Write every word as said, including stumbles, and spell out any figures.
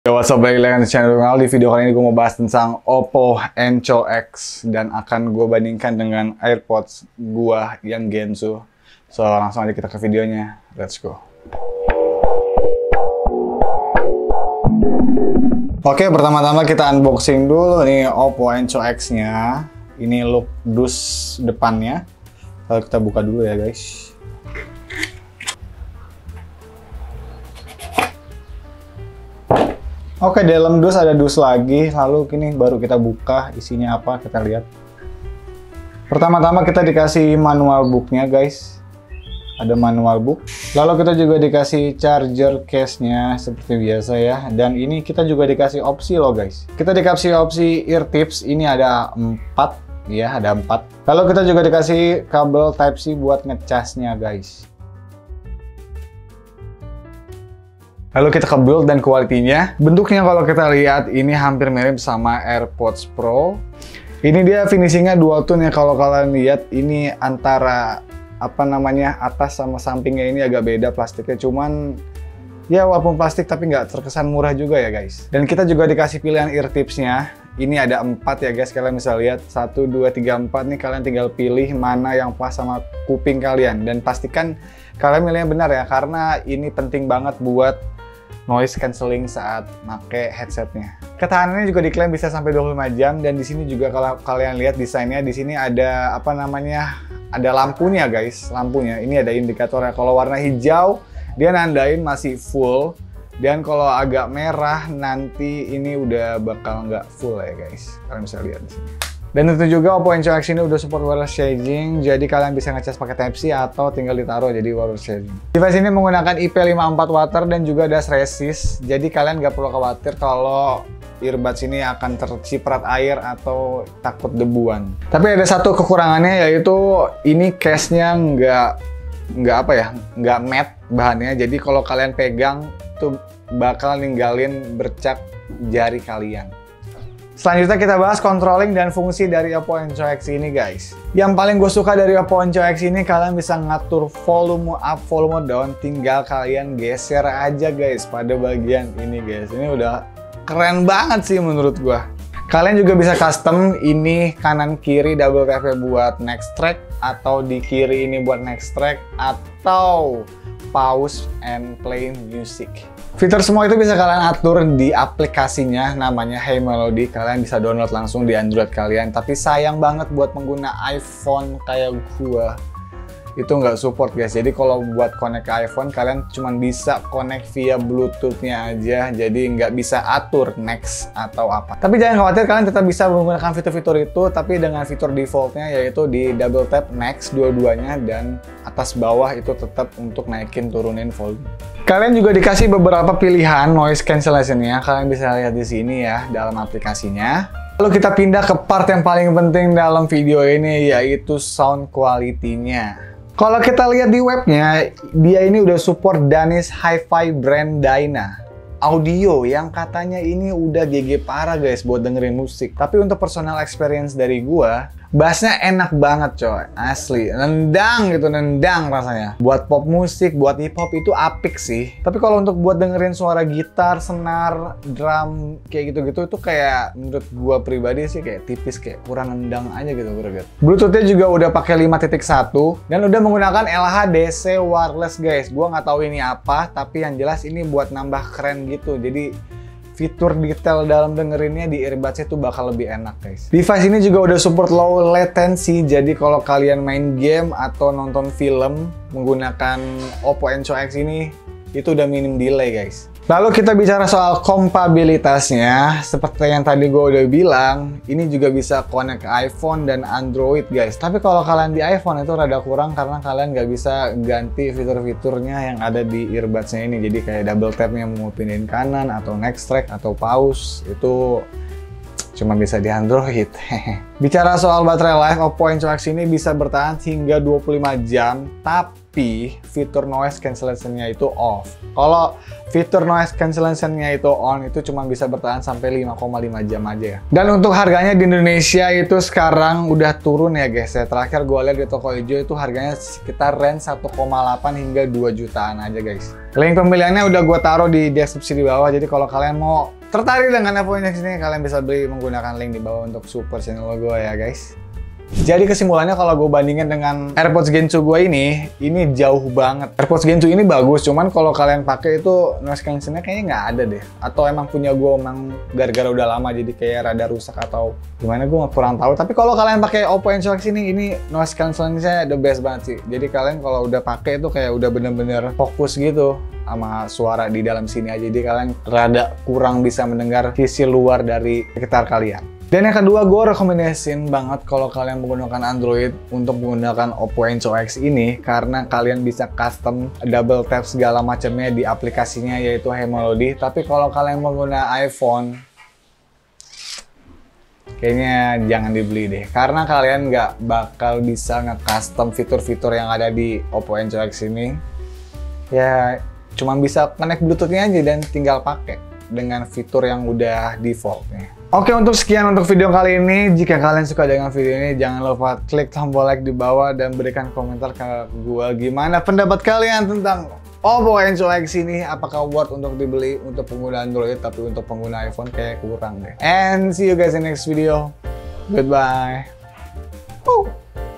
Yo, what's up, balik lagi di channel Donald. Di video kali ini gue mau bahas tentang Oppo Enco X dan akan gue bandingkan dengan AirPods gue yang Gensu. So, langsung aja kita ke videonya. Let's go. Oke, pertama-tama kita unboxing dulu nih Oppo Enco X-nya. Ini look dus depannya. Lalu kita buka dulu ya, guys. Oke, dalam dus ada dus lagi, lalu kini baru kita buka isinya apa, kita lihat. Pertama-tama kita dikasih manual booknya, guys. Ada manual book. Lalu kita juga dikasih charger case-nya seperti biasa ya. Dan ini kita juga dikasih opsi loh, guys. Kita dikasih opsi ear tips, ini ada empat, ya ada empat. Lalu kita juga dikasih kabel Type-C buat ngecasnya, guys. Lalu kita ke build dan kualitinya. Bentuknya kalau kita lihat ini hampir mirip sama AirPods Pro. Ini dia finishingnya dual tone ya. Kalau kalian lihat ini antara apa namanya atas sama sampingnya ini agak beda plastiknya. Cuman ya walaupun plastik tapi nggak terkesan murah juga ya, guys. Dan kita juga dikasih pilihan ear tipsnya. Ini ada empat ya, guys. Kalian bisa lihat satu, dua, tiga, empat nih. Kalian tinggal pilih mana yang pas sama kuping kalian. Dan pastikan kalian milihnya benar ya, karena ini penting banget buat noise cancelling saat pakai headsetnya. Ketahanannya juga diklaim bisa sampai dua puluh lima jam, dan di sini juga kalau kalian lihat desainnya, di sini ada apa namanya, ada lampunya, guys. Lampunya ini ada indikatornya. Kalau warna hijau dia nandain masih full, dan kalau agak merah nanti ini udah bakal nggak full ya, guys. Kalian bisa lihat di sini. Dan tentu juga Oppo Enco X ini udah support wireless charging, jadi kalian bisa ngecas pakai Type-C atau tinggal ditaruh jadi wireless charging. Device ini menggunakan I P lima puluh empat water dan juga dust resist, jadi kalian nggak perlu khawatir kalau earbuds ini akan terciprat air atau takut debuan. Tapi ada satu kekurangannya, yaitu ini case-nya nggak nggak apa ya, nggak matte bahannya, jadi kalau kalian pegang tuh bakal ninggalin bercak jari kalian. Selanjutnya kita bahas controlling dan fungsi dari Oppo Enco X ini, guys. Yang paling gue suka dari Oppo Enco X ini, kalian bisa ngatur volume up, volume down, tinggal kalian geser aja, guys, pada bagian ini, guys. Ini udah keren banget sih menurut gue. Kalian juga bisa custom ini kanan kiri double tap buat next track, atau di kiri ini buat next track, atau pause and play music. Fitur semua itu bisa kalian atur di aplikasinya, namanya Hey Melody. Kalian bisa download langsung di Android kalian. Tapi sayang banget buat pengguna iPhone kayak gua, itu nggak support, guys. Jadi kalau buat connect ke iPhone, kalian cuma bisa connect via Bluetooth-nya aja. Jadi nggak bisa atur next atau apa. Tapi jangan khawatir, kalian tetap bisa menggunakan fitur-fitur itu, tapi dengan fitur defaultnya, yaitu di double tap next dua-duanya, dan atas bawah itu tetap untuk naikin turunin volume. Kalian juga dikasih beberapa pilihan noise cancellation-nya. Kalian bisa lihat di sini ya, dalam aplikasinya. Lalu kita pindah ke part yang paling penting dalam video ini, yaitu sound quality-nya. Kalau kita lihat di webnya, dia ini udah support Danish Hi-Fi brand Dyna audio, yang katanya ini udah G G parah, guys, buat dengerin musik. Tapi untuk personal experience dari gua, bassnya enak banget, coy, asli, nendang gitu, nendang rasanya. Buat pop musik, buat hip hop itu apik sih. Tapi kalau untuk buat dengerin suara gitar, senar, drum kayak gitu-gitu, itu kayak menurut gua pribadi sih kayak tipis, kayak kurang nendang aja gitu, greget. Bluetooth-nya juga udah pakai lima titik satu dan udah menggunakan L H D C wireless, guys. Gua nggak tahu ini apa, tapi yang jelas ini buat nambah keren gitu. Jadi fitur detail dalam dengerinnya di earbuds itu bakal lebih enak, guys. Device ini juga udah support low latency, jadi kalau kalian main game atau nonton film menggunakan Oppo Enco X ini, itu udah minim delay, guys. Lalu kita bicara soal kompatibilitasnya. Seperti yang tadi gue udah bilang, ini juga bisa connect ke iPhone dan Android, guys. Tapi kalau kalian di iPhone itu rada kurang, karena kalian nggak bisa ganti fitur-fiturnya yang ada di earbudsnya ini. Jadi kayak double tapnya mau pindahin kanan, atau next track, atau pause, itu cuma bisa di Android. Bicara soal baterai life, Oppo Enco X ini bisa bertahan hingga dua puluh lima jam, tapi tapi fitur noise cancellation-nya itu off. Kalau fitur noise cancellation-nya itu on, itu cuma bisa bertahan sampai lima koma lima jam aja ya. Dan untuk harganya di Indonesia itu sekarang udah turun ya guys ya. Terakhir gue lihat di toko hijau itu harganya sekitar range satu koma delapan hingga dua jutaan aja guys. Link pembeliannya udah gue taruh di deskripsi di bawah, jadi kalau kalian mau tertarik dengan Evo Index ini, kalian bisa beli menggunakan link di bawah untuk support channel gue ya guys. Jadi kesimpulannya kalau gue bandingin dengan AirPods Gen two gue ini, ini jauh banget. AirPods Gen two ini bagus, cuman kalau kalian pakai itu noise cancellation-nya kayaknya nggak ada deh. Atau emang punya gue emang gara-gara udah lama jadi kayak rada rusak atau gimana, gue kurang tahu. Tapi kalau kalian pakai Oppo Enco X ini, ini noise cancellation-nya the best banget sih. Jadi kalian kalau udah pakai itu kayak udah bener-bener fokus gitu sama suara di dalam sini aja. Jadi kalian rada kurang bisa mendengar sisi luar dari sekitar kalian. Dan yang kedua, gue rekomendasiin banget kalau kalian menggunakan Android untuk menggunakan Oppo Enco X ini, karena kalian bisa custom double tap segala macamnya di aplikasinya, yaitu Melody. Tapi kalau kalian menggunakan iPhone, kayaknya jangan dibeli deh, karena kalian nggak bakal bisa nge-custom fitur-fitur yang ada di Oppo Enco X ini. Ya, cuma bisa connect Bluetooth-nya aja dan tinggal pakai dengan fitur yang udah default-nya. Oke, untuk sekian untuk video kali ini. Jika kalian suka dengan video ini, jangan lupa klik tombol like di bawah dan berikan komentar ke gua gimana pendapat kalian tentang Oppo Enco X ini. Apakah worth untuk dibeli untuk pengguna Android, tapi untuk pengguna iPhone kayak kurang deh. And see you guys in next video. Goodbye. Woo.